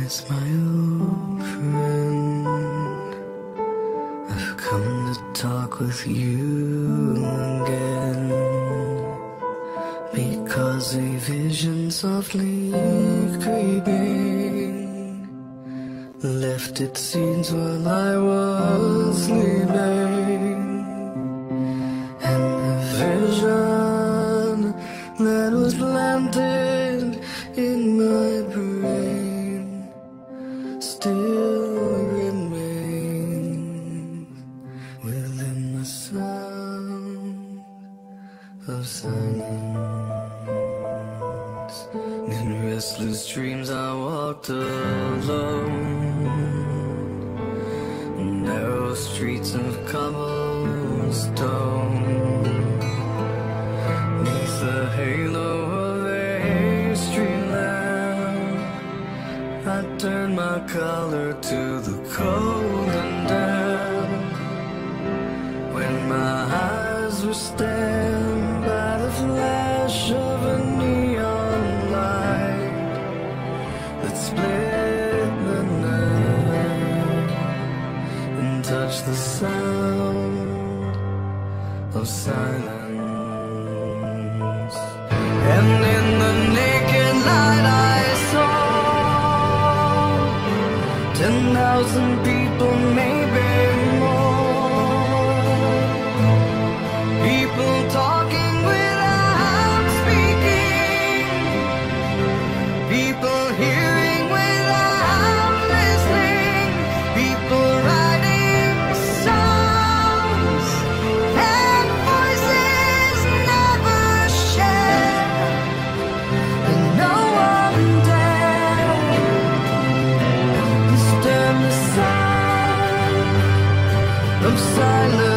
It's my old friend. I've come to talk with you again, because a vision softly creeping left its seeds while I was sleeping. And the vision that was planted in my brain still remains within the sound of silence. In restless dreams I walked alone, narrow streets of cobblestone, neath the halo of a street lamp. I turned my collar to the cold and damp, when my eyes were stabbed by the flash of a neon light that split the night and touched the sound of silence. And in the naked light I saw 10,000 people, maybe more. People talking without speaking, people hearing without listening, people writing songs and voices never shared, and no one dared disturb the sound of silence.